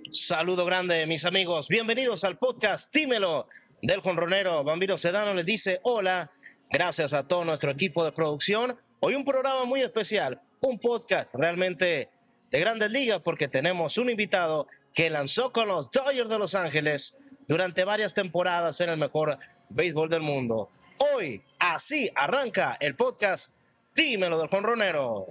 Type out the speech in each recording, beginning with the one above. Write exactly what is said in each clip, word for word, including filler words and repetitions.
Saludo grande, mis amigos. Bienvenidos al podcast Dímelo del Jonronero. Bambino Sedano les dice hola. Gracias a todo nuestro equipo de producción. Hoy un programa muy especial, un podcast realmente de Grandes Ligas porque tenemos un invitado que lanzó con los Dodgers de Los Ángeles durante varias temporadas en el mejor béisbol del mundo. Hoy, así arranca el podcast Dímelo del Jonronero.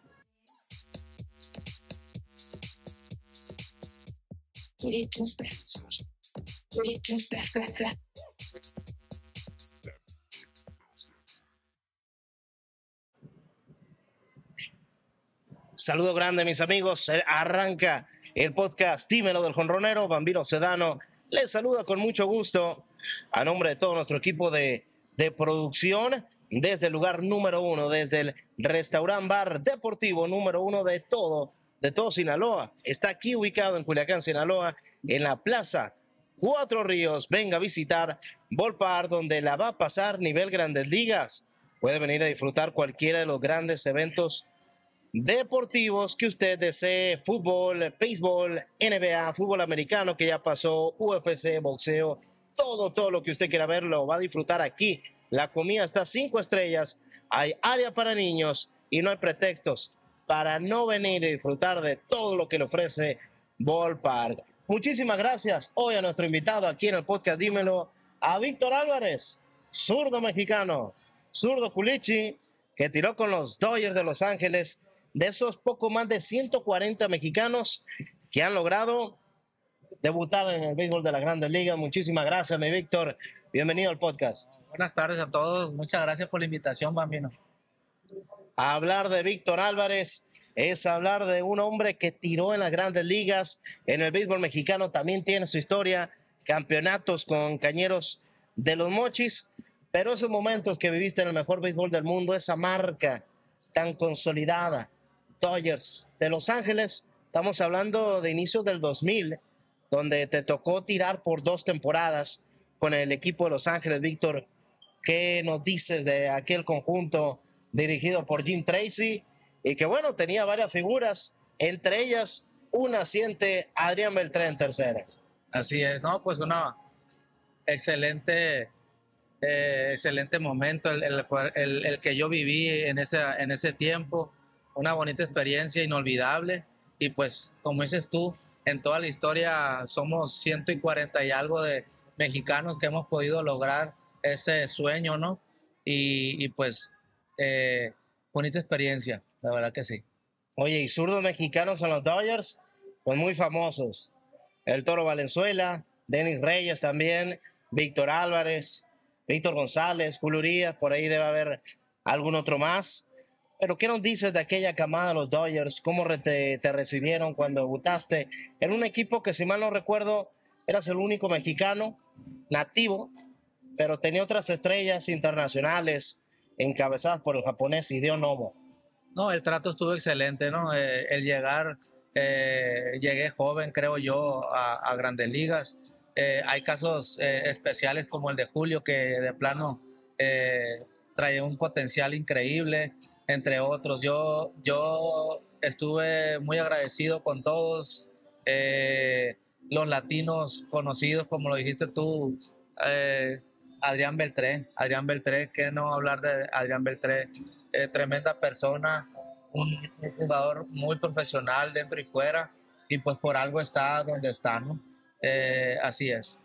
Saludo grande, mis amigos. Arranca el podcast Dímelo del Jonronero. Bambino Sedano les saluda con mucho gusto a nombre de todo nuestro equipo de, de producción desde el lugar número uno, desde el restaurant bar deportivo número uno de todo, de todo Sinaloa. Está aquí ubicado en Culiacán, Sinaloa, en la Plaza Cuatro Ríos. Venga a visitar Ballpark, donde la va a pasar nivel Grandes Ligas. Puede venir a disfrutar cualquiera de los grandes eventos deportivos que usted desee: fútbol, béisbol, N B A, fútbol americano que ya pasó, U F C, boxeo, todo, todo lo que usted quiera ver lo va a disfrutar aquí. La comida está cinco estrellas, hay área para niños y no hay pretextos para no venir y disfrutar de todo lo que le ofrece Ballpark. Muchísimas gracias hoy a nuestro invitado aquí en el podcast Dímelo, a Víctor Álvarez, zurdo mexicano, zurdo culichi, que tiró con los Dodgers de Los Ángeles, de esos poco más de ciento cuarenta mexicanos que han logrado debutar en el béisbol de las Grandes Ligas. Muchísimas gracias, mi Víctor. Bienvenido al podcast. Buenas tardes a todos. Muchas gracias por la invitación, Bambino. A hablar de Víctor Álvarez es hablar de un hombre que tiró en las Grandes Ligas. En el béisbol mexicano también tiene su historia, campeonatos con Cañeros de los Mochis, pero esos momentos que viviste en el mejor béisbol del mundo, esa marca tan consolidada, Dodgers de Los Ángeles, estamos hablando de inicios del dos mil, donde te tocó tirar por dos temporadas con el equipo de Los Ángeles. Víctor, ¿qué nos dices de aquel conjunto dirigido por Jim Tracy? Y que bueno, tenía varias figuras, entre ellas un naciente Adrián Beltré en tercera. Así es, no, pues una excelente, eh, excelente momento el, el, el, el que yo viví en ese, en ese tiempo, una bonita experiencia inolvidable. Y pues, como dices tú, en toda la historia somos ciento cuarenta y algo de mexicanos que hemos podido lograr ese sueño, ¿no? Y, y pues, eh, bonita experiencia, la verdad que sí. Oye, y zurdos mexicanos en los Dodgers, pues muy famosos. El Toro Valenzuela, Denis Reyes también, Víctor Álvarez, Víctor González, Julio Urias, por ahí debe haber algún otro más. Pero ¿qué nos dices de aquella camada de los Dodgers? ¿Cómo te, te recibieron cuando debutaste en un equipo que, si mal no recuerdo, eras el único mexicano nativo, pero tenía otras estrellas internacionales encabezadas por el japonés Hideo Nomo? No, el trato estuvo excelente, ¿no? Eh, el llegar, eh, llegué joven, creo yo, a, a Grandes Ligas. Eh, hay casos eh, especiales como el de Julio, que de plano eh, trae un potencial increíble, entre otros. Yo, yo estuve muy agradecido con todos eh, los latinos conocidos, como lo dijiste tú, eh, Adrián Beltré, Adrián Beltré, que no hablar de Adrián Beltré, eh, tremenda persona, un, un jugador muy profesional dentro y fuera, y pues por algo está donde está, ¿no? Eh, así es.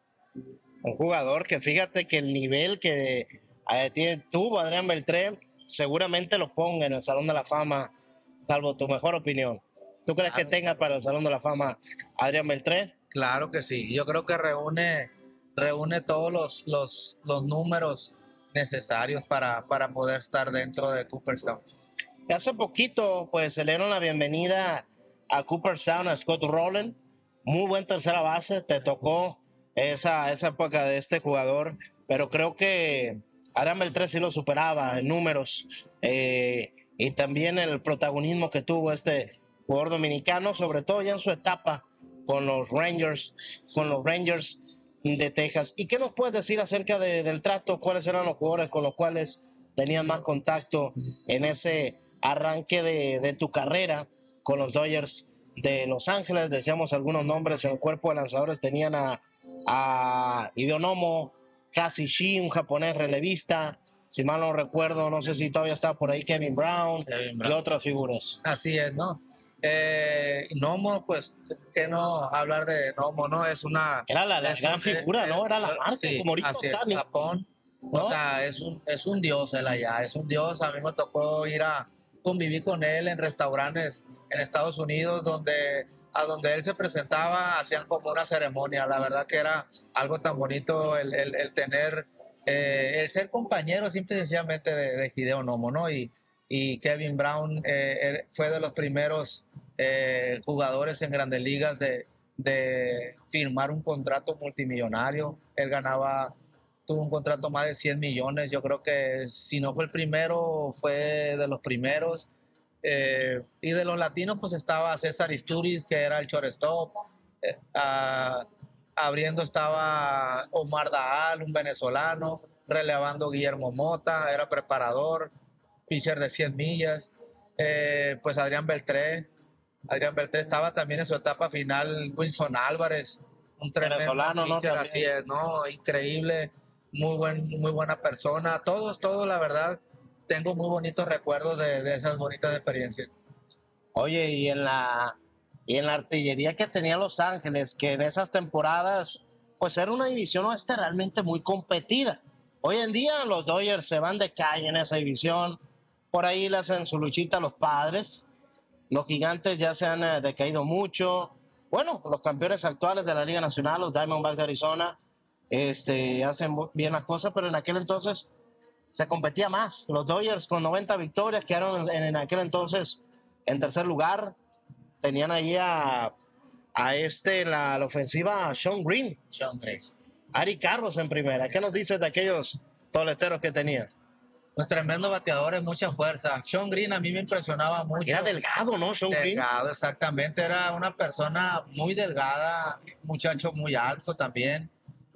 Un jugador que, fíjate que el nivel que eh, tiene, tuvo Adrián Beltré, seguramente lo ponga en el Salón de la Fama, salvo tu mejor opinión. ¿Tú crees claro que tenga para el Salón de la Fama Adrián Beltré? Claro que sí. Yo creo que reúne, reúne todos los, los, los números necesarios para, para poder estar dentro de Cooperstown. Hace poquito, pues, se le dieron la bienvenida a Cooperstown a Scott Rowland. Muy buen tercera base. Te tocó esa, esa época de este jugador, pero creo que Adrián Beltré sí lo superaba en números, eh, y también el protagonismo que tuvo este jugador dominicano, sobre todo ya en su etapa con los Rangers, con los Rangers de Texas. ¿Y qué nos puedes decir acerca de, del trato? ¿Cuáles eran los jugadores con los cuales tenías más contacto en ese arranque de, de tu carrera con los Dodgers de Los Ángeles. Decíamos algunos nombres en el cuerpo de lanzadores. Tenían a, a Hideo Nomo, Kazi Shi, un japonés relevista. Si mal no recuerdo, no sé si todavía está por ahí Kevin Brown, Kevin Brown. y otras figuras. Así es, ¿no? Eh, Nomo, pues, que no hablar de Nomo, ¿no? Es una... Era la, la es gran un- figura, eh, ¿no? Era la eh, marca, sí, como ahorita así es, Ohtani, Japón. ¿no? O sea, es un, es un dios él allá, es un dios. A mí me tocó ir a convivir con él en restaurantes en Estados Unidos, donde a donde él se presentaba, hacían como una ceremonia. La verdad que era algo tan bonito el, el, el tener, eh, el ser compañero simple y sencillamente de, de Hideo Nomo, ¿no? Y, y Kevin Brown eh, él fue de los primeros eh, jugadores en Grandes Ligas de, de firmar un contrato multimillonario. Él ganaba, tuvo un contrato más de cien millones. Yo creo que si no fue el primero, fue de los primeros. Eh, y de los latinos, pues estaba César Isturiz, que era el shortstop. Eh, ah, abriendo estaba Omar Daal, un venezolano. Relevando Guillermo Mota, era preparador, pitcher de cien millas. Eh, pues Adrián Beltré. Adrián Beltré estaba también en su etapa final. Wilson Álvarez, un tremendo Venezolano, ¿no? pitcher, También. así es, ¿no? Increíble, muy, buen, muy buena persona. Todos, todos, la verdad, tengo muy bonitos recuerdos de, de esas bonitas experiencias. Oye, y en la y en la artillería que tenía Los Ángeles, que en esas temporadas, pues era una división oeste realmente muy competida. Hoy en día los Dodgers se van de calle en esa división. Por ahí le hacen su luchita a los Padres. Los Gigantes ya se han eh, decaído mucho. Bueno, los campeones actuales de la Liga Nacional, los Diamondbacks de Arizona, este, hacen bien las cosas, pero en aquel entonces se competía más. Los Dodgers con noventa victorias quedaron en, en aquel entonces en tercer lugar. Tenían ahí a, a este en la, la ofensiva, a Sean Green, Sean Green. Ari Carlos en primera. ¿Qué nos dices de aquellos toleteros que tenían? Pues tremendo bateadores, mucha fuerza. Sean Green a mí me impresionaba mucho. Era delgado, ¿no? Sean Green. Delgado, exactamente. Era una persona muy delgada, muchacho muy alto también.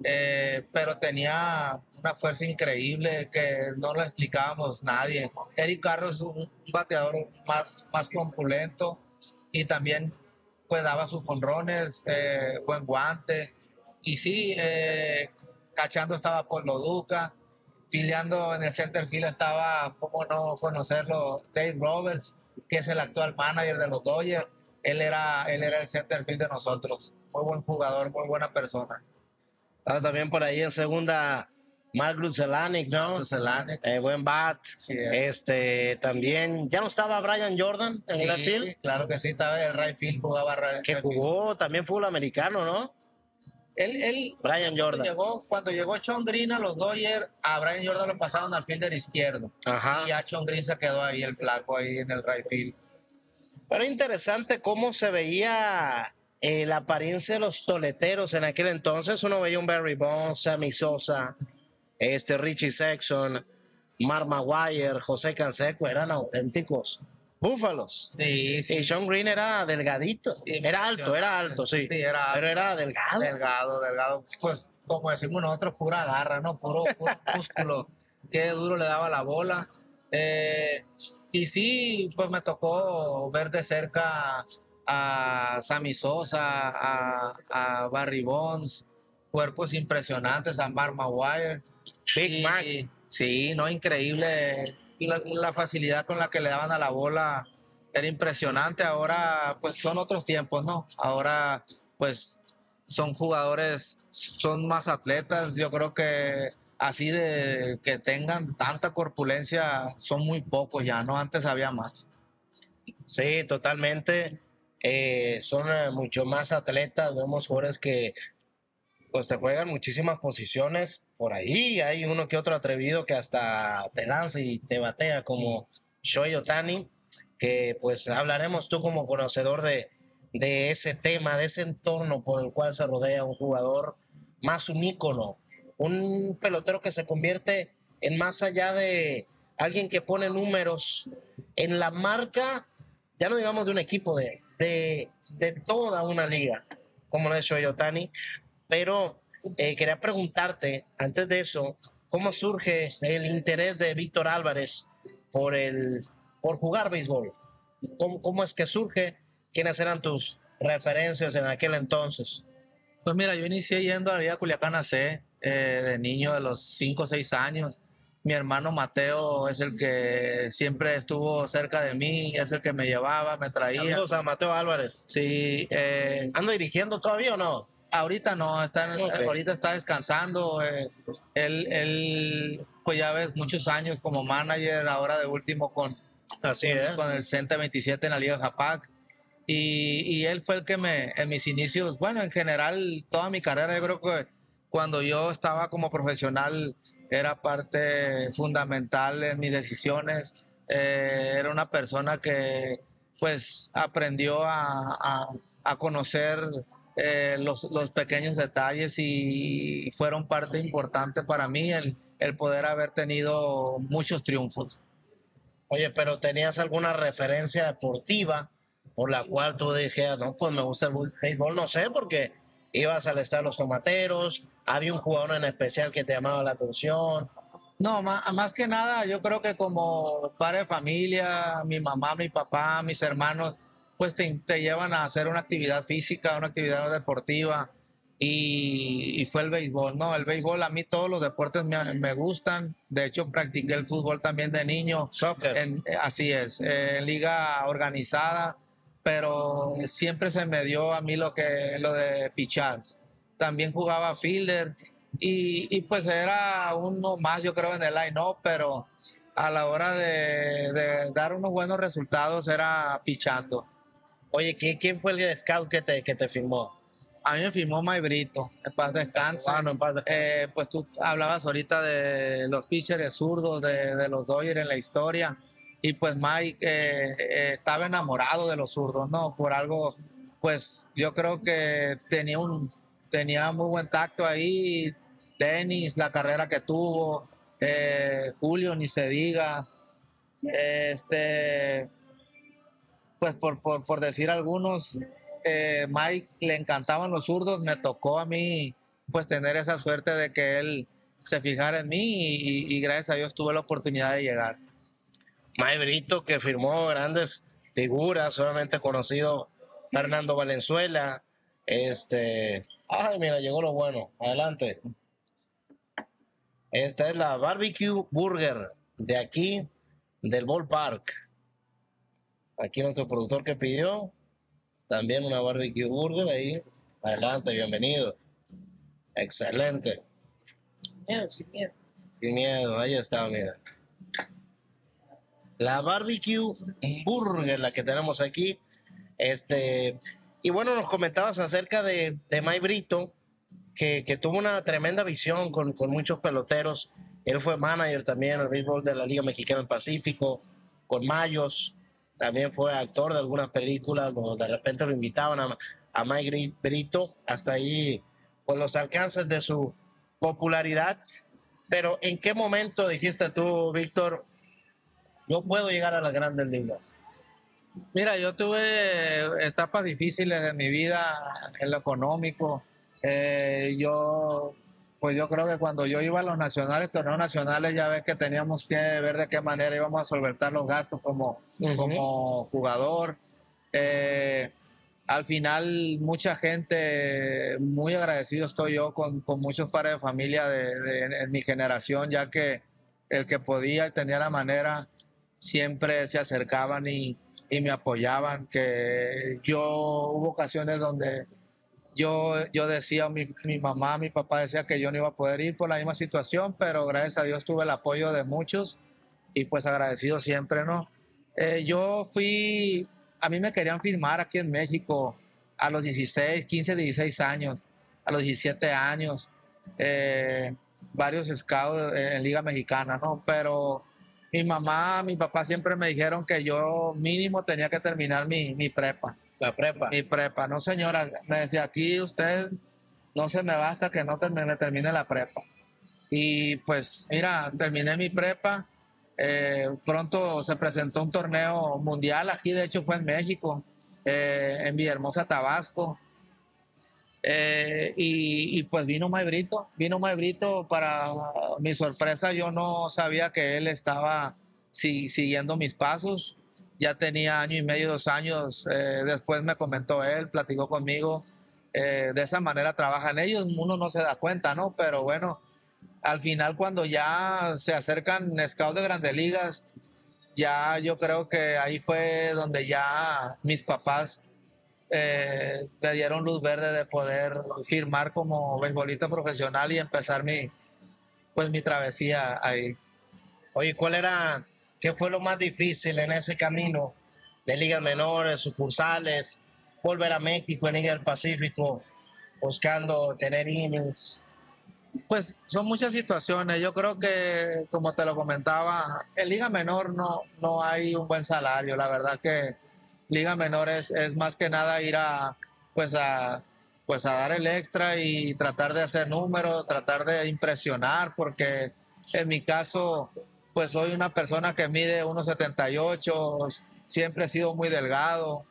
Eh, pero tenía una fuerza increíble que no lo explicábamos nadie. Eric Carros, un bateador más, más compulento y también pues daba sus jonrones, eh, buen guante. Y sí, eh, cachando estaba Polo Duca, filiando en el center field estaba, cómo no conocerlo, Dave Roberts, que es el actual manager de los Dodgers. Él era, él era el center field de nosotros. Muy buen jugador, muy buena persona. Estaba también por ahí en segunda Mark Gruzelanic, ¿no? Gruzelanic. Eh, buen bat. Sí, eh. Este, también, ya no estaba Brian Jordan en Sí, el left field, claro que sí, estaba en el right field, jugaba right que jugó también fútbol americano, ¿no? Él, él, Brian cuando Jordan. Llegó, cuando llegó Sean Green a los Dodgers, a Brian Jordan lo pasaron al fielder izquierdo. Ajá. Y a Sean Green se quedó ahí, el flaco, ahí en el right field. Pero interesante cómo se veía eh, la apariencia de los toleteros en aquel entonces. Uno veía un Barry Bonds, Sammy Sosa, este Richie Sexton, Mark Maguire, José Canseco, eran auténticos búfalos. Sí, sí. Y Sean Green era delgadito. Era alto, era alto, sí. Sí, era alto. Pero era delgado. Delgado, delgado. Pues, como decimos nosotros, pura garra, ¿no? Puro, puro músculo. Qué duro le daba la bola. Eh, y sí, pues me tocó ver de cerca a Sammy Sosa, a, a Barry Bonds, cuerpos impresionantes, a Mark Maguire. Big Y- Mac. Sí, no, increíble. La, la facilidad con la que le daban a la bola era impresionante. Ahora, pues son otros tiempos, ¿no? Ahora, pues son jugadores, son más atletas. Yo creo que así de que tengan tanta corpulencia son muy pocos ya, ¿no? Antes había más. Sí, totalmente. Eh, son eh, mucho más atletas. Vemos jugadores que pues te juegan muchísimas posiciones. Por ahí hay uno que otro atrevido que hasta te lanza y te batea, como Shohei Ohtani, que pues hablaremos tú como conocedor de, de ese tema, de ese entorno por el cual se rodea un jugador, más un ícono, un pelotero que se convierte en más allá de alguien que pone números en la marca, ya no digamos de un equipo, de, de, de toda una liga, como lo ha hecho Ohtani. Pero eh, quería preguntarte, antes de eso, ¿cómo surge el interés de Víctor Álvarez por, el, por jugar béisbol? ¿Cómo, ¿Cómo es que surge? ¿quiénes eran tus referencias en aquel entonces? Pues mira, yo inicié yendo a la Liga Culiacán C eh, de niño, de los cinco o seis años. Mi hermano Mateo es el que siempre estuvo cerca de mí, es el que me llevaba, me traía. Saludos a Mateo Álvarez. Sí. Eh, ¿Anda dirigiendo todavía o no? Ahorita no, está, Okay. ahorita está descansando. Eh, él, él, pues ya ves, muchos años como manager, ahora de último con, Así con, es. con el Cente veintisiete en la Liga Japac. Y, y él fue el que me, en mis inicios, bueno, en general, toda mi carrera, yo creo que cuando yo estaba como profesional, era parte fundamental en mis decisiones. Eh, era una persona que, pues, aprendió a, a, a conocer eh, los, los pequeños detalles y fueron parte importante para mí el, el poder haber tenido muchos triunfos. Oye, pero ¿tenías alguna referencia deportiva por la cual tú dijeras, no, pues me gusta el béisbol? No sé, porque ibas al estadio Los Tomateros, había un jugador en especial que te llamaba la atención. No, más, más que nada, yo creo que como padre de familia, mi mamá, mi papá, mis hermanos, pues te, te llevan a hacer una actividad física, una actividad deportiva, y, y fue el béisbol, ¿no? El béisbol, a mí todos los deportes me, me gustan. De hecho, practiqué el fútbol también de niño. Soccer. En, así es, en liga organizada, pero siempre se me dio a mí lo, que, lo de pichar. También jugaba fielder. Y, y pues era uno más, yo creo, en el line-up, pero a la hora de, de dar unos buenos resultados era pichando. Oye, ¿quién fue el scout que te, que te firmó? A mí me firmó Mike Brito, en paz descanse. Bueno, en paz descanse. Eh, pues tú hablabas ahorita de los pitchers zurdos, de, de los Dodgers en la historia, y pues Mike eh, eh, estaba enamorado de los zurdos, ¿no? Por algo, pues yo creo que tenía un... tenía muy buen tacto ahí. Dennis, la carrera que tuvo, eh, Julio, ni se diga. Este, pues por, por, por decir algunos, eh, Mike le encantaban los zurdos. Me tocó a mí, pues, tener esa suerte de que él se fijara en mí y, y gracias a Dios tuve la oportunidad de llegar. Mike Brito, que firmó grandes figuras, solamente conocido Fernando Valenzuela. Este, ay, mira, llegó lo bueno. Adelante. Esta es la Barbecue Burger de aquí, del Ballpark. Aquí nuestro productor que pidió también una Barbecue Burger ahí. Adelante, bienvenido. Excelente. Sin miedo, sin miedo. Sin miedo, ahí está, mira. La Barbecue Burger, la que tenemos aquí. Este, y bueno, nos comentabas acerca de, de Mike Brito, que, que tuvo una tremenda visión con, con muchos peloteros. Él fue manager también en el béisbol de la Liga Mexicana del Pacífico, con Mayos. También fue actor de algunas películas, donde de repente lo invitaban a, a Mike Brito. Hasta ahí, con los alcances de su popularidad. Pero ¿en qué momento dijiste tú, Víctor, yo puedo llegar a las grandes ligas? Mira, yo tuve etapas difíciles en mi vida en lo económico. Eh, yo, pues yo creo que cuando yo iba a los nacionales, torneos nacionales, ya ves que teníamos que ver de qué manera íbamos a solventar los gastos como, uh-huh. como jugador. Eh, al final, mucha gente, muy agradecido estoy yo con, con muchos padres de familia de, de, de, en mi generación, ya que el que podía y tenía la manera, siempre se acercaban y, y me apoyaban. Que yo hubo ocasiones donde yo, yo decía, mi, mi mamá, mi papá decía que yo no iba a poder ir por la misma situación, pero gracias a Dios tuve el apoyo de muchos y pues agradecido siempre, ¿no? Eh, yo fui, a mí me querían firmar aquí en México a los dieciséis, quince, dieciséis años, a los diecisiete años, eh, varios scouts en Liga Mexicana, ¿no? Pero mi mamá, mi papá siempre me dijeron que yo mínimo tenía que terminar mi, mi prepa. La prepa. Mi prepa. No, señora, me decía, aquí usted no se me va hasta que no termine, me termine la prepa. Y pues, mira, terminé mi prepa. Eh, pronto se presentó un torneo mundial aquí, de hecho fue en México, eh, en Villahermosa, Tabasco. Eh, y, y pues vino Mike Brito, vino Mike Brito. Para mi sorpresa, yo no sabía que él estaba si, siguiendo mis pasos. ya tenía año y medio, dos años. Eh, después me comentó él, platicó conmigo. Eh, de esa manera trabajan ellos, uno no se da cuenta, ¿no? Pero bueno, al final cuando ya se acercan scouts de Grandes Ligas, ya yo creo que ahí fue donde ya mis papás eh, me dieron luz verde de poder firmar como beisbolista profesional y empezar mi, pues, mi travesía ahí. Oye, ¿cuál era, qué fue lo más difícil en ese camino de ligas menores, sucursales, volver a México en Liga del Pacífico, buscando tener innings? Pues son muchas situaciones. Yo creo que, como te lo comentaba, en Liga Menor no, no hay un buen salario. La verdad que Liga Menor es, es más que nada ir a, pues a, pues a dar el extra y tratar de hacer números, tratar de impresionar, porque en mi caso, pues soy una persona que mide uno setenta y ocho, siempre he sido muy delgado.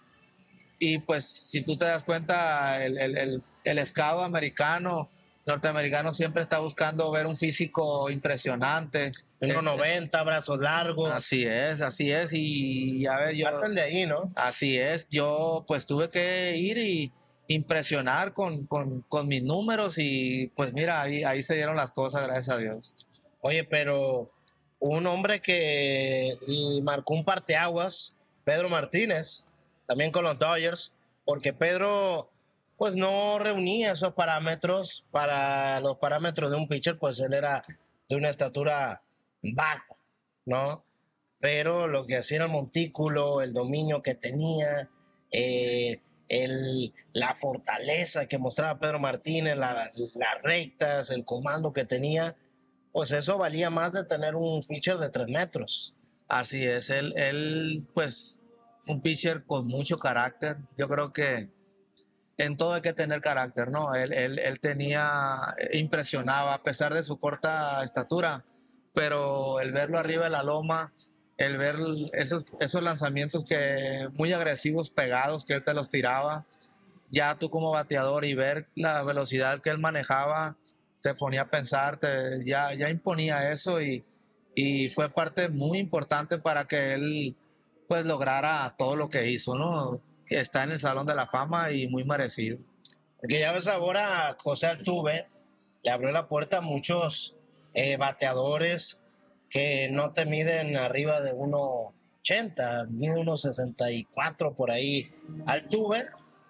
Y pues si tú te das cuenta, el, el, el, el scout americano, norteamericano siempre está buscando ver un físico impresionante. uno noventa, brazos largos. Así es, así es. Y a ver, yo... Parten de ahí, ¿no? Así es. Yo pues tuve que ir y impresionar con, con, con mis números y pues mira, ahí, ahí se dieron las cosas, gracias a Dios. Oye, pero un hombre que y marcó un parteaguas, Pedro Martínez, también con los Dodgers, porque Pedro pues no reunía esos parámetros para los parámetros de un pitcher, pues él era de una estatura baja, ¿no? Pero lo que hacía era el montículo, el dominio que tenía, eh, el, la fortaleza que mostraba Pedro Martínez, la, las rectas, el comando que tenía, pues eso valía más de tener un pitcher de tres metros. Así es, él, él pues un pitcher con mucho carácter. Yo creo que en todo hay que tener carácter, ¿no? Él, él, él tenía, impresionaba a pesar de su corta estatura, pero el verlo arriba de la loma, el ver esos, esos lanzamientos que muy agresivos, pegados, que él te los tiraba, ya tú como bateador y ver la velocidad que él manejaba, te ponía a pensar, te, ya, ya imponía eso y, y fue parte muy importante para que él pues lograra todo lo que hizo, ¿no? Que está en el Salón de la Fama y muy merecido. Porque ya ves ahora, José Altuve le abrió la puerta a muchos eh, bateadores que no te miden arriba de uno ochenta, mide uno sesenta y cuatro por ahí Altuve,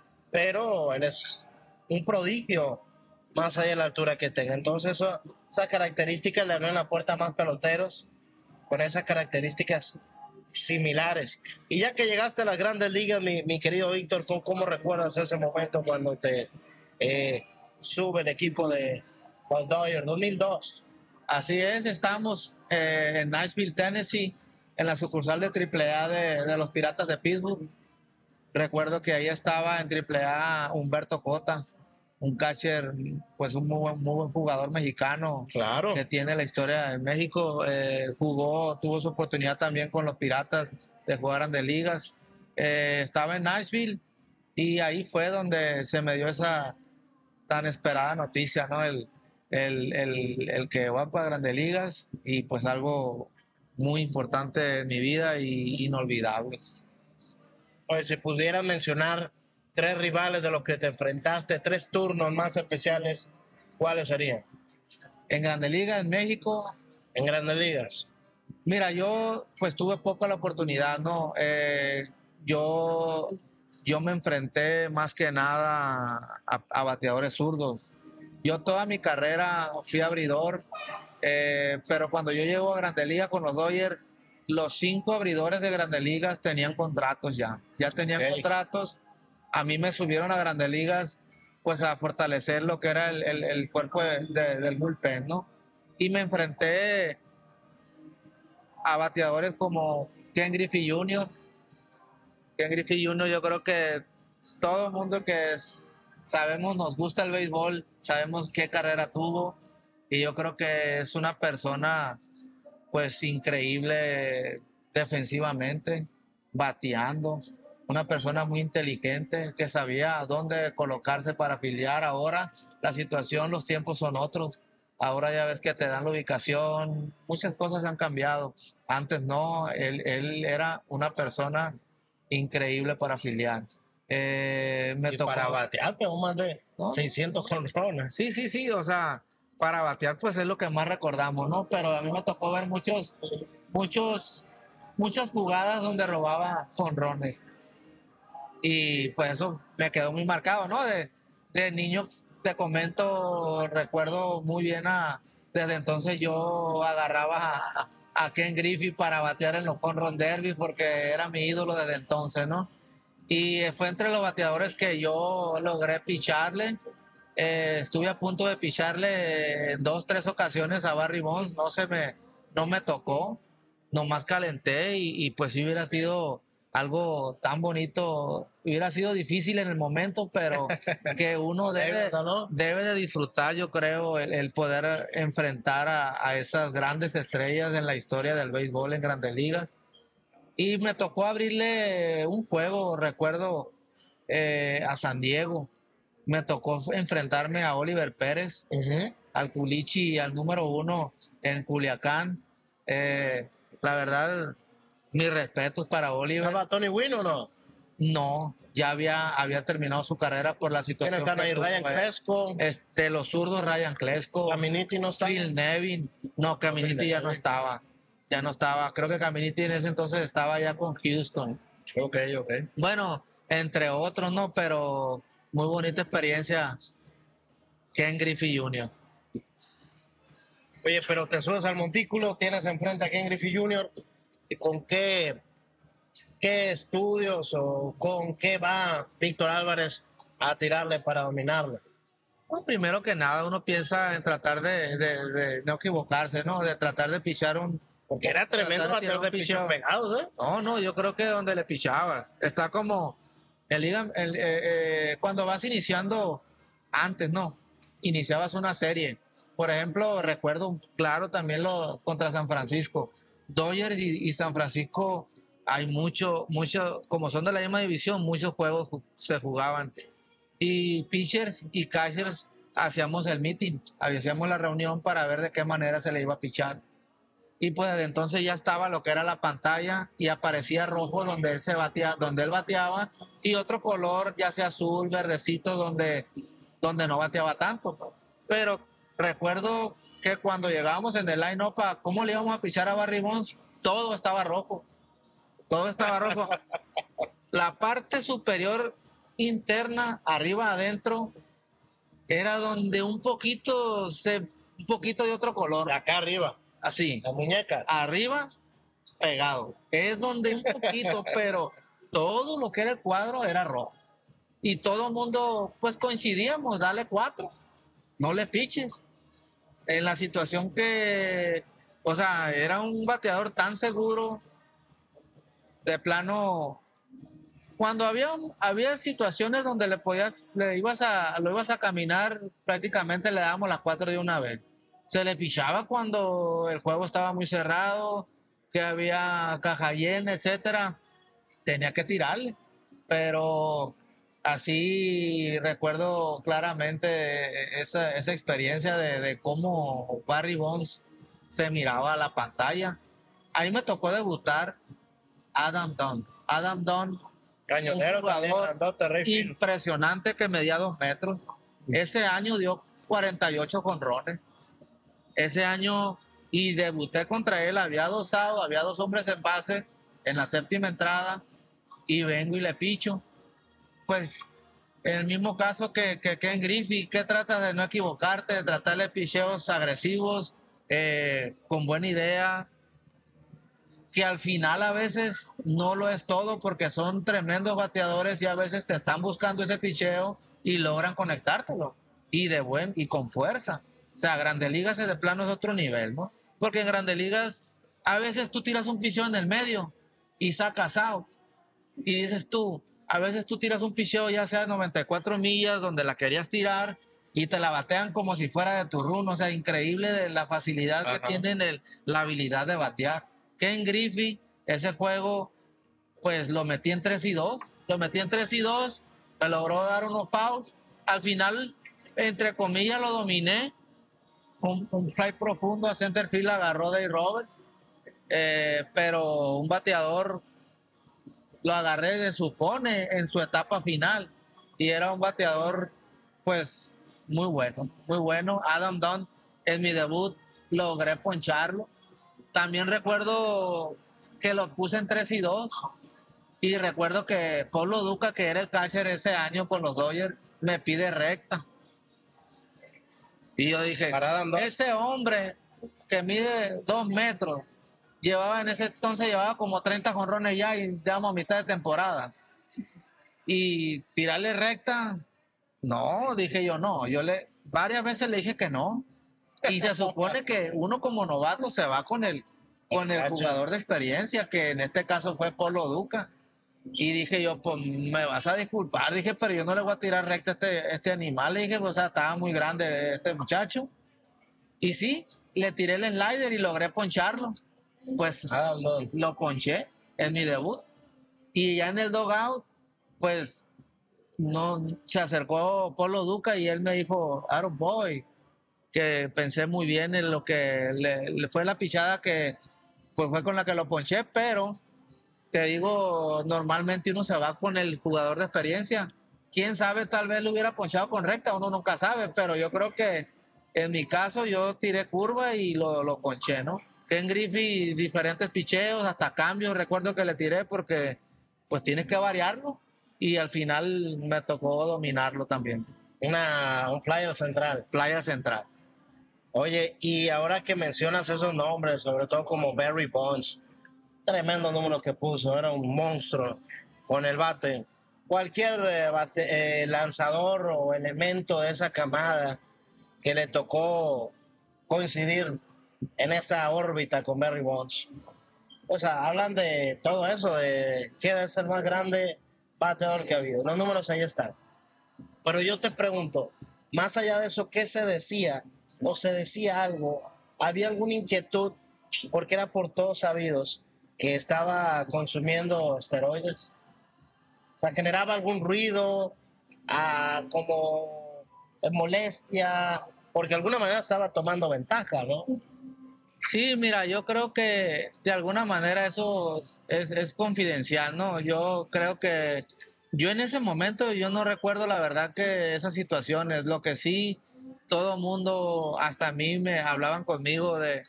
pero él es un prodigio más allá de la altura que tenga. Entonces eso, esas características le abrieron la puerta a más peloteros con esas características similares. Y ya que llegaste a las grandes ligas, mi, mi querido Víctor, ¿cómo, ¿cómo recuerdas ese momento cuando te eh, sube el equipo de los Dodgers, dos mil dos? Así es, estamos eh, en Nashville, Tennessee, en la sucursal de triple A de, de los Piratas de Pittsburgh. Recuerdo que ahí estaba en triple A Humberto Cota, un catcher, pues un muy buen, muy buen jugador mexicano, claro, que tiene la historia en México. Eh, jugó, tuvo su oportunidad también con los Piratas de jugar Grandes Ligas. Eh, estaba en Nashville y ahí fue donde se me dio esa tan esperada noticia, ¿no? El, el, el, el que va para Grandes Ligas y pues algo muy importante en mi vida y inolvidable. Pues si pudieras mencionar tres rivales de los que te enfrentaste, tres turnos más especiales, ¿cuáles serían? En Grandes Ligas, en México. En Grandes Ligas. Mira, yo pues tuve poco la oportunidad, ¿no? Eh, yo, yo me enfrenté más que nada a, a bateadores zurdos. Yo toda mi carrera fui abridor, eh, pero cuando yo llego a Grandes Ligas con los Dodgers, los cinco abridores de Grandes Ligas tenían contratos ya. Ya tenían okay. contratos. A mí me subieron a Grandes Ligas pues a fortalecer lo que era el, el, el cuerpo de, de, del bullpen, ¿no? Y me enfrenté a bateadores como Ken Griffey junior Ken Griffey junior yo creo que todo el mundo que es, sabemos, nos gusta el béisbol, sabemos qué carrera tuvo y yo creo que es una persona pues increíble defensivamente, bateando, una persona muy inteligente que sabía dónde colocarse para afiliar. Ahora la situación, los tiempos son otros. Ahora ya ves que te dan la ubicación, muchas cosas han cambiado. Antes no, él, él era una persona increíble para afiliar. Eh, me Y tocó, para batear, pegó más de ¿no? seiscientos jonrones. Sí, sí, sí, o sea, para batear pues es lo que más recordamos, ¿no? Pero a mí me tocó ver muchos, muchos, muchas jugadas donde robaba jonrones. Y pues eso me quedó muy marcado, ¿no? De, de niño, te comento, recuerdo muy bien a, desde entonces yo agarraba a, a Ken Griffey para batear en los home run derby porque era mi ídolo desde entonces, ¿no? Y fue entre los bateadores que yo logré picharle. Eh, estuve a punto de picharle en dos, tres ocasiones a Barry Bonds, no se me, no me tocó, nomás calenté y, y pues sí hubiera sido algo tan bonito, hubiera sido difícil en el momento, pero que uno debe, debe de disfrutar, yo creo, el, el poder enfrentar a, a esas grandes estrellas en la historia del béisbol en Grandes Ligas. Y me tocó abrirle un juego, recuerdo, eh, a San Diego. Me tocó enfrentarme a Oliver Pérez, Uh-huh. al Culichi, al número uno en Culiacán. Eh, la verdad, mis respetos para Oliver. ¿Estaba Tony Gwynn o no? No, ya había, había terminado su carrera por la situación. ¿Quiénes están ahí? que tuvo, Ryan eh. Klesko. Este, los zurdos Ryan Klesko. Caminiti no está. Phil Nevin. No, Caminiti Phil ya no Nevin. estaba. Ya no estaba. Creo que Caminiti en ese entonces estaba ya con Houston. Ok, ok. Bueno, entre otros, ¿no? Pero muy bonita experiencia. Ken Griffey junior Oye, pero te subes al montículo, tienes enfrente a Ken Griffey junior ¿Y con qué, qué estudios o con qué va Víctor Álvarez a tirarle para dominarle? Bueno, primero que nada, uno piensa en tratar de, de, de no equivocarse, ¿no? De tratar de pichar un. Porque era tremendo tratar de tirar bater un de pichos picheo. pegados, ¿eh? No, no, yo creo que donde le pichabas. Está como. El, liga- el, eh, eh, cuando vas iniciando, antes, ¿no? Iniciabas una serie. Por ejemplo, recuerdo claro también lo contra San Francisco. Dodgers y, y San Francisco, hay mucho, mucho, como son de la misma división, muchos juegos ju- se jugaban. Y pitchers y catchers hacíamos el meeting, hacíamos la reunión para ver de qué manera se le iba a pichar. Y pues desde entonces ya estaba lo que era la pantalla y aparecía rojo donde él se batea, donde él bateaba, y otro color, ya sea azul, verdecito, donde, donde no bateaba tanto. Pero recuerdo que cuando llegábamos en el line-up a cómo le íbamos a pichar a Barry Bonds, todo estaba rojo. Todo estaba rojo. La parte superior interna, arriba adentro, era donde un poquito se, un poquito de otro color. De acá arriba, Así. la muñeca. Arriba, pegado. Es donde un poquito, pero todo lo que era el cuadro era rojo. Y todo el mundo, pues coincidíamos, dale cuatro, no le piches. En la situación que, o sea, era un bateador tan seguro, de plano, cuando había, había situaciones donde le podías, le ibas a, lo ibas a caminar, prácticamente le dábamos las cuatro de una vez. Se le pichaba cuando el juego estaba muy cerrado, que había caja llena, etcétera. Tenía que tirarle. Pero así recuerdo claramente esa, esa experiencia de, de cómo Barry Bonds se miraba a la pantalla. Ahí me tocó debutar Adam Dunn. Adam Dunn, Cañonero un jugador también, grandote, Rayfield. impresionante que medía dos metros. Ese año dio cuarenta y ocho jonrones. Ese año, y debuté contra él, había dos outs, había dos hombres en base en la séptima entrada, y vengo y le picho. Pues, en el mismo caso que, que Ken Griffey, que tratas de no equivocarte, de tratarle picheos agresivos, eh, con buena idea, que al final a veces no lo es todo porque son tremendos bateadores y a veces te están buscando ese picheo y logran conectártelo y de buen y con fuerza. O sea, Grandes Ligas es de plano es otro nivel, ¿no? Porque en Grandes Ligas a veces tú tiras un picheo en el medio y sacas out y dices tú, a veces tú tiras un picheo ya sea noventa y cuatro millas donde la querías tirar y te la batean como si fuera de tu run. O sea, increíble de la facilidad Ajá. que tienen el, la habilidad de batear. Ken Griffey, ese juego, pues lo metí en tres y dos. Lo metí en tres y dos, me logró dar unos fouls. Al final, entre comillas, lo dominé. un, un fly profundo a center field agarró Dave Roberts, eh, pero un bateador lo agarré, se supone, en su etapa final, y era un bateador, pues, muy bueno, muy bueno. Adam Dunn, en mi debut, logré poncharlo. También recuerdo que lo puse en tres y dos, y recuerdo que Pablo Duca, que era el catcher ese año con los Dodgers, me pide recta. Y yo dije, ese hombre que mide dos metros, llevaba en ese entonces llevaba como treinta jonrones ya y digamos a mitad de temporada. Y tirarle recta, no, dije yo no. Yo le varias veces le dije que no. Y se supone que uno como novato se va con el, con el jugador de experiencia, que en este caso fue Pablo Duca. Y dije yo, pues me vas a disculpar, dije, pero yo no le voy a tirar recta a este, este animal. Le dije, pues, o sea, estaba muy grande este muchacho. Y sí, le tiré el slider y logré poncharlo. Pues ah, no. Lo ponché en mi debut. Y ya en el dugout, pues no se acercó Pablo Duca y él me dijo, Aaron Boy, que pensé muy bien en lo que le, le fue la pichada que pues, fue con la que lo ponché, pero te digo, normalmente uno se va con el jugador de experiencia. Quién sabe, tal vez lo hubiera ponchado con recta, uno nunca sabe, pero yo creo que en mi caso yo tiré curva y lo, lo ponché, ¿no? Ken Griffey, diferentes picheos, hasta cambios, recuerdo que le tiré porque pues tienes que variarlo y al final me tocó dominarlo también. Una, un flyer central. Flyer central. Oye, y ahora que mencionas esos nombres, sobre todo como Barry Bonds, tremendo número que puso, era un monstruo con el bate. Cualquier eh, bate, eh, lanzador o elemento de esa camada que le tocó coincidir en esa órbita con Barry Bonds. O sea, hablan de todo eso, de quién es el más grande bateador que ha habido. Los números ahí están. Pero yo te pregunto, más allá de eso, ¿qué se decía? ¿O se decía algo? ¿Había alguna inquietud? Porque era por todos sabidos que estaba consumiendo esteroides. O sea, generaba algún ruido, ah, como molestia, porque de alguna manera estaba tomando ventaja, ¿no? Sí, mira, yo creo que de alguna manera eso es, es confidencial, ¿no? Yo creo que yo en ese momento yo no recuerdo la verdad que esas situaciones. Lo que sí, todo mundo, hasta a mí me hablaban conmigo de,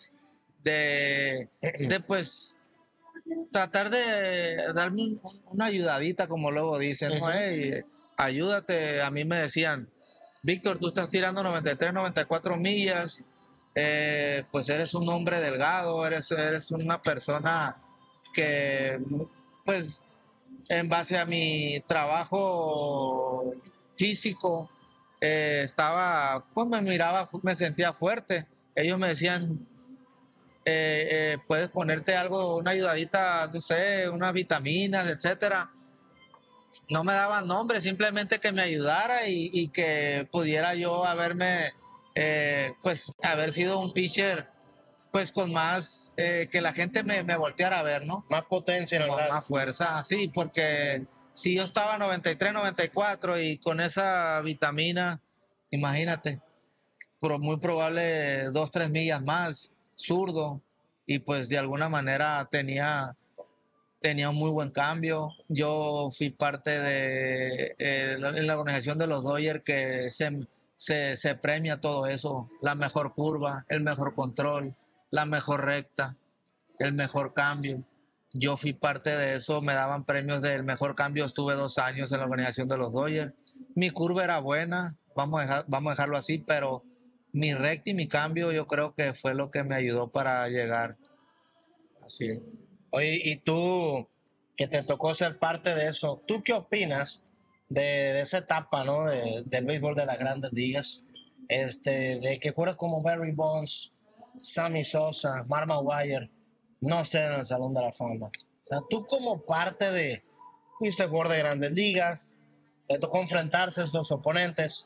de, de pues tratar de darme un, una ayudadita, como luego dicen, ¿no? Uh-huh. Hey, ayúdate. A mí me decían, Víctor, tú estás tirando noventa y tres, noventa y cuatro millas, eh, pues eres un hombre delgado, eres, eres una persona que, pues, en base a mi trabajo físico, eh, estaba, pues me miraba, me sentía fuerte. Ellos me decían, eh, eh, puedes ponerte algo, una ayudadita, no sé, unas vitaminas, etcétera. No me daban nombre, simplemente que me ayudara y, y que pudiera yo haberme, eh, pues, haber sido un pitcher, pues, con más, eh, que la gente me, me volteara a ver, ¿no? Más potencia, ¿no? Más, más fuerza, sí, porque si yo estaba noventa y tres, noventa y cuatro y con esa vitamina, imagínate, pero muy probable dos, tres millas más, zurdo, y pues de alguna manera tenía, tenía un muy buen cambio. Yo fui parte de eh, la, la organización de los Dodgers que se, se, se premia todo eso, la mejor curva, el mejor control, la mejor recta, el mejor cambio. Yo fui parte de eso, me daban premios del mejor cambio, estuve dos años en la organización de los Dodgers. Mi curva era buena, vamos a, dejar, vamos a dejarlo así, pero mi recta y mi cambio yo creo que fue lo que me ayudó para llegar. Así es. Oye, y tú, que te tocó ser parte de eso, ¿tú qué opinas de, de esa etapa, ¿no? De, del béisbol de las grandes ligas? Este, de que fueras como Barry Bonds, Sammy Sosa, Mark Maguire, no estén en el Salón de la Fama. O sea, tú como parte de, fuiste jugador de grandes ligas, te tocó enfrentarse a estos oponentes,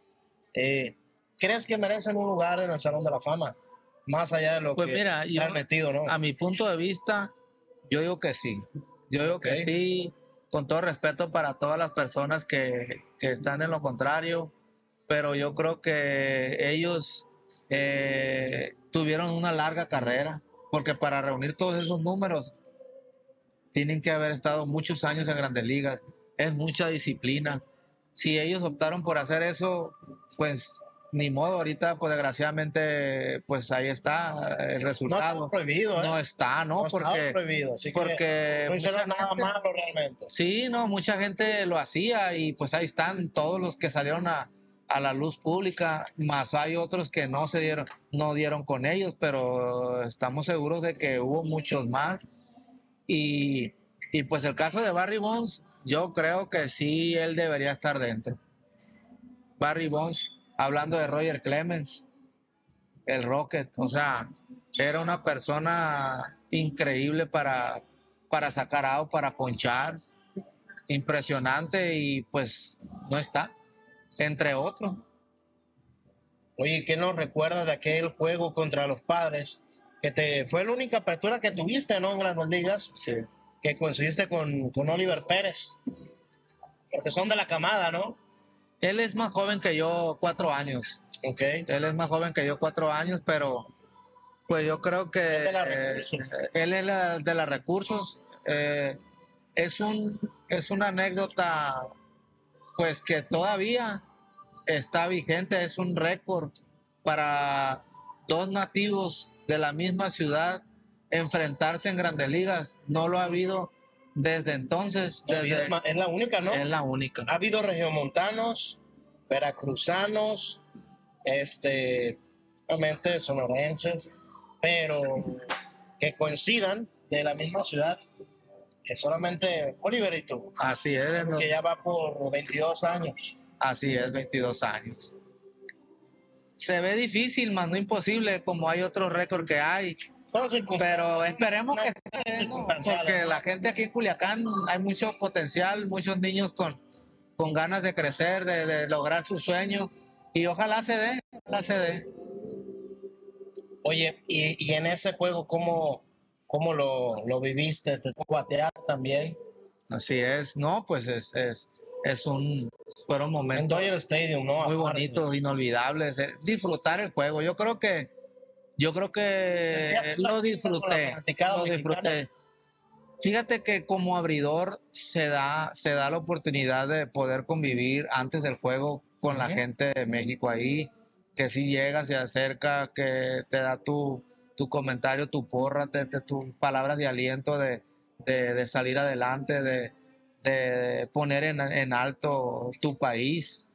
eh, ¿crees que merecen un lugar en el Salón de la Fama? Más allá de lo pues que mira, se yo, han metido, ¿no? A mi punto de vista, yo digo que sí. Yo digo okay. que sí, con todo respeto para todas las personas que, que están en lo contrario, pero yo creo que ellos eh, tuvieron una larga carrera, porque para reunir todos esos números tienen que haber estado muchos años en Grandes Ligas, es mucha disciplina. Si ellos optaron por hacer eso, pues ni modo, ahorita pues desgraciadamente pues ahí está el resultado. No está prohibido, ¿eh? No está, ¿no? No porque está prohibido, así porque que no hicieron nada gente, malo realmente. Sí, no, mucha gente lo hacía y pues ahí están todos los que salieron a, a la luz pública, más hay otros que no se dieron, no dieron con ellos, pero estamos seguros de que hubo muchos más. Y, y pues el caso de Barry Bonds, yo creo que sí, él debería estar dentro. Barry Bonds, hablando de Roger Clemens, el Rocket, o sea, era una persona increíble para, para sacar out, para ponchar, impresionante y pues no está, entre otros. Oye, ¿qué nos recuerdas de aquel juego contra los Padres? Que te fue la única apertura que tuviste, ¿no? En Grandes Ligas. Sí. Que coincidiste con, con Oliver Pérez. Porque son de la camada, ¿no? Él es más joven que yo, cuatro años. Ok. Él es más joven que yo, cuatro años, pero pues yo creo que Es de la eh, recursos. él es la, de los recursos. Eh, es, un, es una anécdota, pues que todavía está vigente, es un récord para dos nativos de la misma ciudad enfrentarse en Grandes Ligas. No lo ha habido desde entonces. Desde, es, es la única, ¿no? Es la única. Ha habido regiomontanos, veracruzanos, este, obviamente sonorenses, pero que coincidan de la misma ciudad. Es solamente Oliver y tú. Así es. Que ¿no? ya va por veintidós años. Así es, veintidós años. Se ve difícil, más no imposible, como hay otros récords que hay. Pero esperemos que se dé, ¿no? Porque la gente aquí en Culiacán hay mucho potencial, muchos niños con, con ganas de crecer, de, de lograr sus sueños. Y ojalá se dé, ojalá se dé. Oye, y, y en ese juego, ¿cómo, cómo lo, lo viviste? ¿Te tocó batear también? Así es, no, pues es, es, es un, fueron momentos Stadium, ¿no? muy bonitos, inolvidables. eh, Disfrutar el juego. Yo creo que, yo creo que lo disfruté, lo disfruté. Fíjate que como abridor se da, se da la oportunidad de poder convivir antes del juego con la gente de México ahí, que si llega, se acerca, que te da tu, tu comentario, tu porra, te, te, tus palabras de aliento de, de, de salir adelante, de, de poner en, en alto tu país.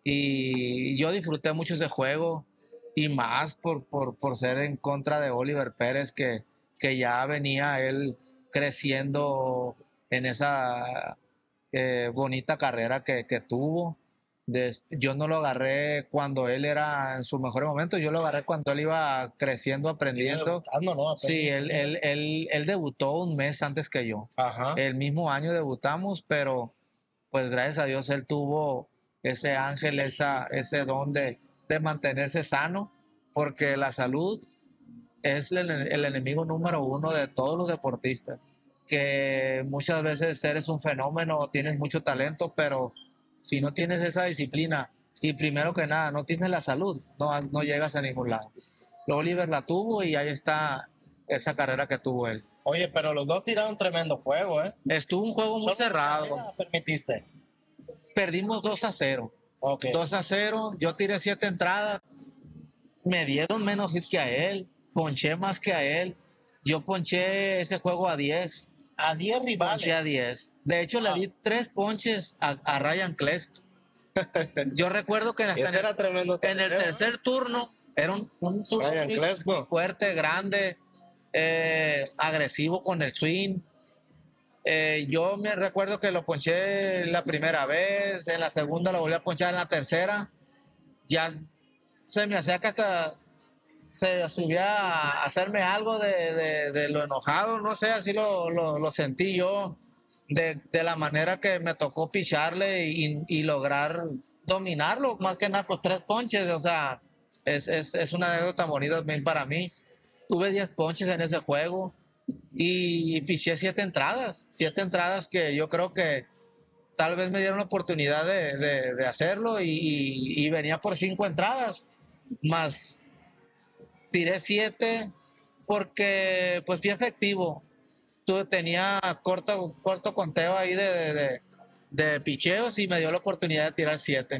Y yo disfruté mucho ese juego y más por, por, por ser en contra de Oliver Pérez, que, que ya venía él creciendo en esa eh, bonita carrera que, que tuvo. De, yo no lo agarré cuando él era en su mejor momento, yo lo agarré cuando él iba creciendo, aprendiendo. ¿no? Sí, él, él, él, él debutó un mes antes que yo. Ajá. El mismo año debutamos, pero pues gracias a Dios él tuvo ese ángel, esa, ese don de, de mantenerse sano, porque la salud es el, el enemigo número uno de todos los deportistas, que muchas veces eres un fenómeno, tienes mucho talento, pero si no tienes esa disciplina y primero que nada no tienes la salud, no, no llegas a ningún lado. Oliver la tuvo y ahí está esa carrera que tuvo él. Oye, pero los dos tiraron un tremendo juego, ¿eh? Estuvo un juego muy cerrado. ¿Qué permitiste? Perdimos dos a cero. Okay. dos a cero, yo tiré siete entradas, me dieron menos hits que a él, ponché más que a él. Yo ponché ese juego a diez. A diez rivales. Ponché a diez. De hecho, wow. le di tres ponches a, a Ryan Klesko. Yo recuerdo que en, Ese era el, tremendo en el tercer turno era un, un muy fuerte, grande, eh, agresivo con el swing. Eh, yo me recuerdo que lo ponché la primera vez, en la segunda lo volví a ponchar, en la tercera ya se me hacía que hasta se subía a hacerme algo de, de, de lo enojado, no sé, así lo, lo, lo sentí yo, de, de la manera que me tocó ficharle y, y lograr dominarlo, más que nada, pues tres ponches, o sea, es, es, es una anécdota bonita bien para mí. Tuve diez ponches en ese juego y, y piché siete entradas, siete entradas que yo creo que tal vez me dieron la oportunidad de, de, de hacerlo y, y, y venía por cinco entradas, más tiré siete porque pues fui efectivo. Tuve, tenía corto, corto conteo ahí de, de, de, de picheos y me dio la oportunidad de tirar siete.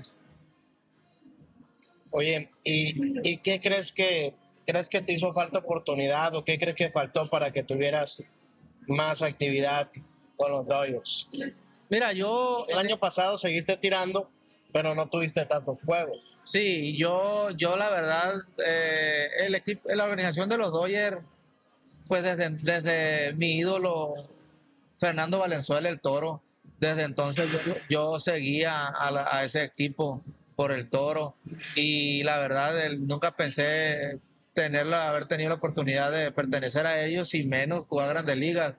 Oye, ¿y, y qué crees que crees que te hizo falta oportunidad o qué crees que faltó para que tuvieras más actividad con los Dodgers? Mira, yo... El año pasado seguiste tirando, pero no tuviste tantos juegos. Sí, yo, yo la verdad, eh, el equipo, la organización de los Dodgers, pues desde, desde mi ídolo Fernando Valenzuela, el Toro, desde entonces yo, yo seguía a, la, a ese equipo por el Toro y la verdad el, nunca pensé tenerla, haber tenido la oportunidad de pertenecer a ellos y menos jugar Grandes Ligas.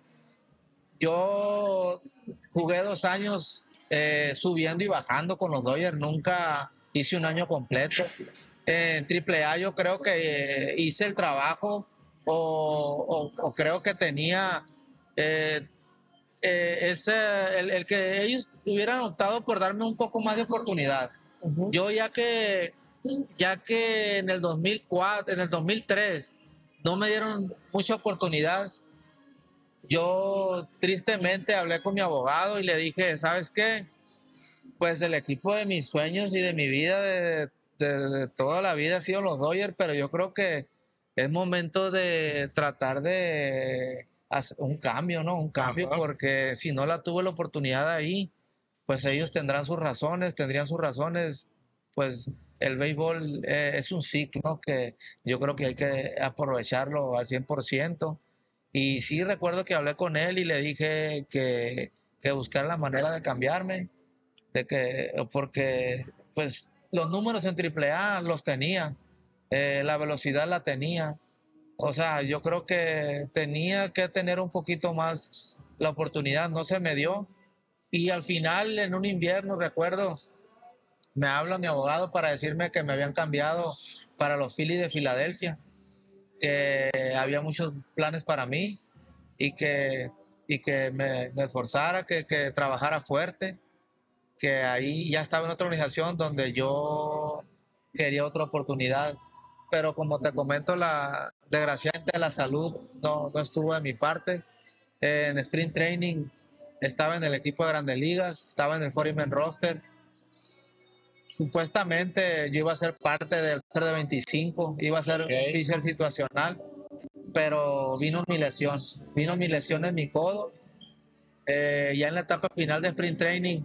Yo jugué dos años eh, subiendo y bajando con los Dodgers, nunca hice un año completo. En Triple A yo creo que eh, hice el trabajo o, o, o creo que tenía eh, eh, ese, el, el que ellos hubieran optado por darme un poco más de oportunidad. Uh-huh. Yo ya que, ya que en el dos mil cuatro, en el dos mil tres no me dieron mucha oportunidad, yo tristemente hablé con mi abogado y le dije, ¿sabes qué? Pues el equipo de mis sueños y de mi vida, de, de, de toda la vida ha sido los Dodgers, pero yo creo que es momento de tratar de hacer un cambio, ¿no? Un cambio, uh-huh. Porque si no la tuve la oportunidad ahí, pues ellos tendrán sus razones, tendrían sus razones, pues el béisbol eh, es un ciclo, ¿no? Que yo creo que hay que aprovecharlo al cien por ciento. Y sí recuerdo que hablé con él y le dije que, que buscar la manera de cambiarme, de que, porque pues los números en Triple A los tenía, eh, la velocidad la tenía. O sea, yo creo que tenía que tener un poquito más la oportunidad, no se me dio. Y al final, en un invierno, recuerdo, me habla mi abogado para decirme que me habían cambiado para los Phillies de Filadelfia, que había muchos planes para mí y que, y que me, me esforzara, que, que trabajara fuerte, que ahí ya estaba en otra organización donde yo quería otra oportunidad. Pero como te comento, la, desgraciadamente la salud no, no estuvo de mi parte. En Sprint Training estaba en el equipo de Grandes Ligas, estaba en el cuarenta man roster. Supuestamente yo iba a ser parte del roster de veinticinco, iba a ser okay. Pitcher situacional, pero vino mi lesión, vino mi lesión en mi codo. Eh, ya en la etapa final de Sprint Training,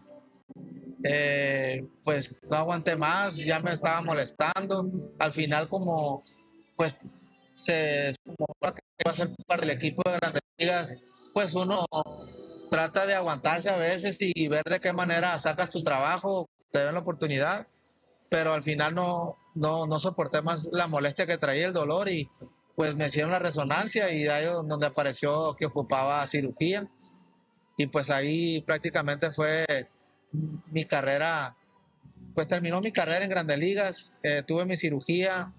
eh, pues no aguanté más, ya me estaba molestando. Al final, como pues se suponía que iba a ser parte del equipo de Grandes Ligas, pues uno trata de aguantarse a veces y ver de qué manera sacas tu trabajo, te dan la oportunidad, pero al final no, no, no soporté más la molestia que traía, el dolor, y pues me hicieron la resonancia y ahí donde apareció que ocupaba cirugía, y pues ahí prácticamente fue mi carrera, pues terminó mi carrera en Grandes Ligas. Eh, tuve mi cirugía,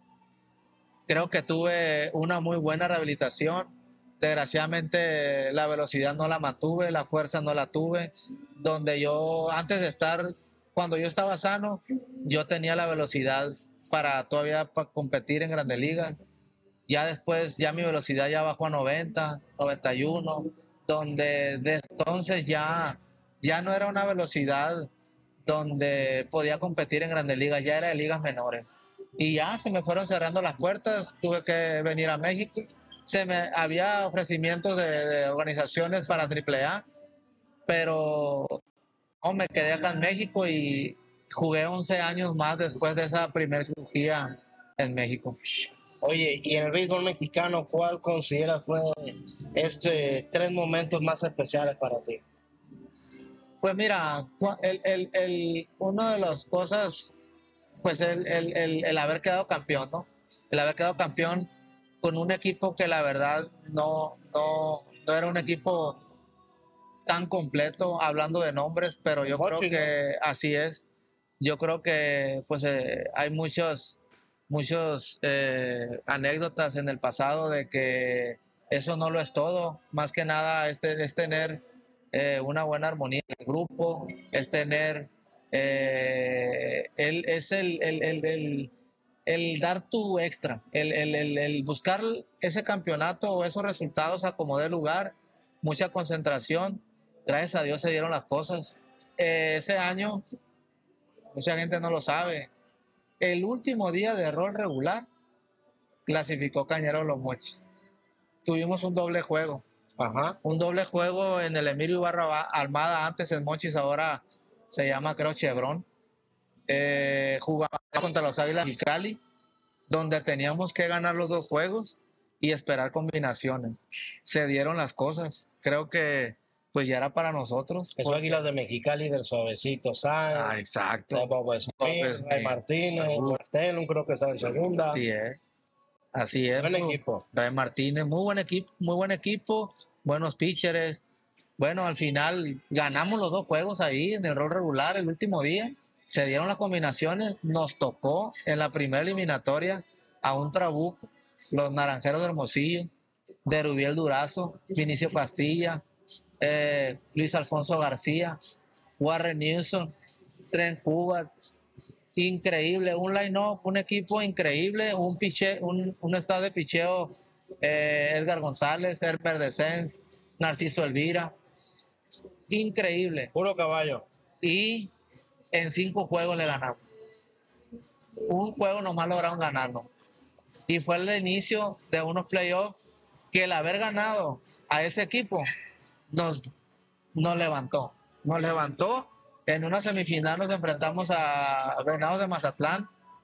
creo que tuve una muy buena rehabilitación. Desgraciadamente la velocidad no la mantuve, la fuerza no la tuve. Donde yo, antes de estar, cuando yo estaba sano, yo tenía la velocidad para todavía para competir en Grandes Ligas. Ya después, ya mi velocidad ya bajó a noventa, noventa y uno, donde de entonces ya, ya no era una velocidad donde podía competir en Grandes Ligas, ya era de ligas menores. Y ya se me fueron cerrando las puertas, tuve que venir a México. Se me había ofrecimientos de, de organizaciones para Triple A, pero no, me quedé acá en México y jugué once años más después de esa primera cirugía en México. Oye, y en el béisbol mexicano, ¿cuál consideras fue este tres momentos más especiales para ti? Pues mira, el, el, el, una de las cosas, pues el, el, el, el haber quedado campeón, ¿no? El haber quedado campeón con un equipo que la verdad no, no, no era un equipo tan completo, hablando de nombres, pero yo creo que así es. Yo creo que pues eh, hay muchos, muchos eh, anécdotas en el pasado de que eso no lo es todo. Más que nada es, es tener eh, una buena armonía en el grupo, es tener, eh, él es el, el, el, el el dar tu extra, el, el, el, el buscar ese campeonato o esos resultados a como dé lugar, mucha concentración. Gracias a Dios se dieron las cosas. Eh, ese año, mucha gente no lo sabe, el último día de rol regular clasificó Cañeros Los Mochis. Tuvimos un doble juego. Ajá. Un doble juego en el Emilio Ibarra Almada, antes el Mochis, ahora se llama creo Chevron. Eh, jugamos contra los Águilas Mexicali, donde teníamos que ganar los dos juegos y esperar combinaciones. Se dieron las cosas. Creo que pues ya era para nosotros. Esos Águilas de Mexicali del Suavecito Sáenz. Ah, exacto. De Bob Smith, Ray Martínez, Martelum, creo que estaba en segunda. Así es. Así es. Buen equipo. Ray Martínez, muy buen equipo, muy buen equipo, buenos pitchers. Bueno, al final ganamos los dos juegos ahí en el rol regular el último día. Se dieron las combinaciones. Nos tocó en la primera eliminatoria a un Trabuco, los Naranjeros de Hermosillo, de Rubiel Durazo, Vinicio Castilla, eh, Luis Alfonso García, Warren Newson, Trent Hubbard. Increíble, un line-up, un equipo increíble, un, piche, un, un estado de picheo, eh, Edgar González, Herbert Descens, Narciso Elvira. Increíble. Puro caballo. Y en cinco juegos le ganamos. Un juego nomás lograron ganarnos. Y fue el inicio de unos playoffs que el haber ganado a ese equipo nos, nos levantó. Nos levantó. En una semifinal nos enfrentamos a Venados de Mazatlán.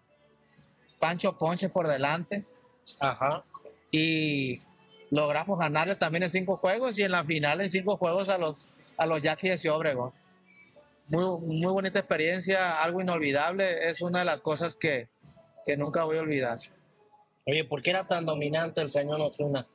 Pancho Ponche por delante. Ajá. Y logramos ganarle también en cinco juegos y en la final en cinco juegos a los, a los Yaquis de Ciudad Obregón. Muy, muy bonita experiencia, algo inolvidable. Es una de las cosas que, que nunca voy a olvidar. Oye, ¿por qué era tan dominante el Cañón Osuna?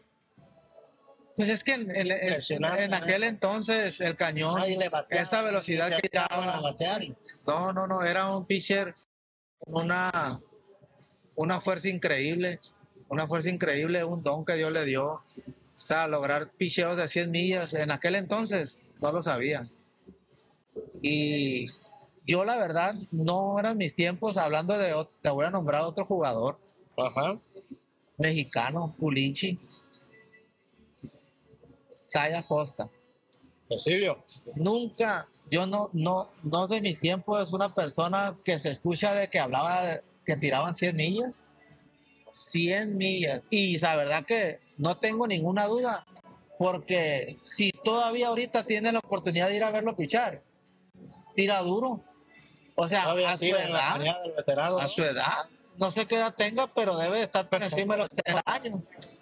Pues es que en, en, en, en aquel entonces el Cañón, esa velocidad que tiraba, no, no, no, era un pitcher, una, una fuerza increíble, una fuerza increíble, un don que Dios le dio. O sea, lograr picheos de cien millas, en aquel entonces no lo sabía. Y yo la verdad, no eran mis tiempos, hablando de, te voy a nombrar otro jugador. Ajá. Mexicano, Pulichi. Saya Costa. Silvio. Nunca, yo no, no, no de mi tiempo es una persona que se escucha de que hablaba, de, que tiraban cien millas. cien millas. Y la verdad que no tengo ninguna duda, porque si todavía ahorita tiene la oportunidad de ir a verlo pichar, tira duro. O sea, a su edad, veterano, a ¿no? su edad, no sé qué edad tenga, pero debe estar por encima de los treinta años.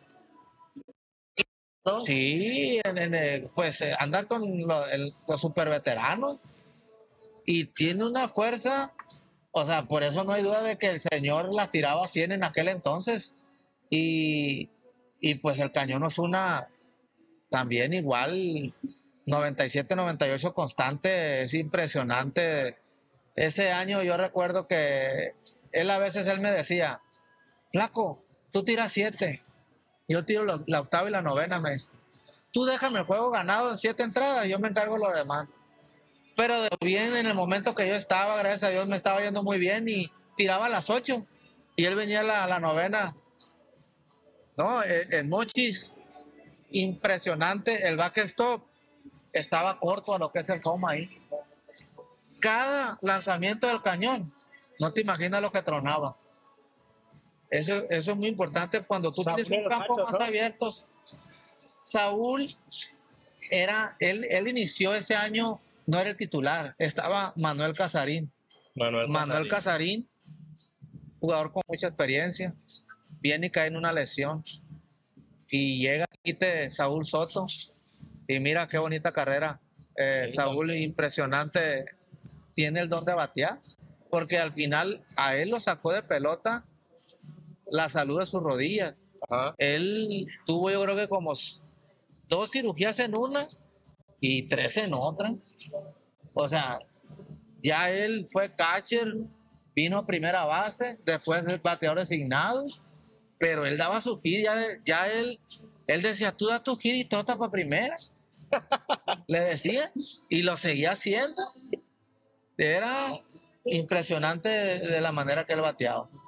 ¿No? Sí, en, en, pues eh, anda con lo, el, los super veteranos y tiene una fuerza, o sea, por eso no hay duda de que el señor las tiraba a cien en aquel entonces. Y, y pues el Cañón Osuna también igual, noventa y siete noventa y ocho constante, es impresionante. Ese año yo recuerdo que él a veces él me decía, flaco, tú tiras siete. Yo tiro la, la octava y la novena, me dice. Tú déjame el juego ganado en siete entradas, yo me encargo de lo demás. Pero de bien, en el momento que yo estaba, gracias a Dios, me estaba yendo muy bien y tiraba a las ocho. Y él venía a la, la novena. No, el, el Mochis, impresionante. El back stop estaba corto a lo que es el home ahí. Cada lanzamiento del Cañón, no te imaginas lo que tronaba. Eso, eso es muy importante cuando tú Saúl tienes un campo más ¿no? abierto. Saúl era, él, él inició ese año, no era el titular, estaba Manuel Casarín. Manuel, Manuel Casarín. Casarín, jugador con mucha experiencia, viene y cae en una lesión. Y llega quite Saúl Soto. Y mira qué bonita carrera. Eh, Saúl, impresionante, tiene el don de batear, porque al final a él lo sacó de pelota la salud de sus rodillas. Ajá. Él tuvo yo creo que como dos cirugías en una y tres en otras. O sea, ya él fue catcher, vino a primera base, después el bateador designado, pero él daba su hit, ya, ya él, él decía, tú das tu hit y trota para primera. Le decía, y lo seguía haciendo. Era impresionante de, de la manera que él bateaba.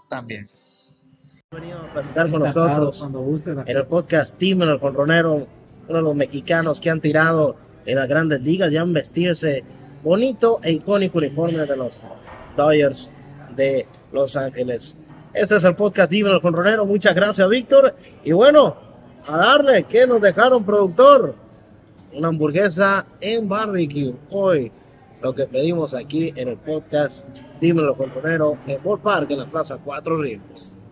también. Venido a platicar con nosotros en el podcast Dímelo el Jonronero, uno de los mexicanos que han tirado en las grandes ligas y han vestirse bonito e icónico uniforme de los Dodgers de Los Ángeles. Este es el podcast Dímelo el Jonronero. Muchas gracias, Víctor. Y bueno, a darle, ¿qué nos dejaron, productor? Una hamburguesa en barbecue. Hoy lo que pedimos aquí en el podcast Dímelo el Jonronero en Ballpark, en la Plaza Cuatro Ríos.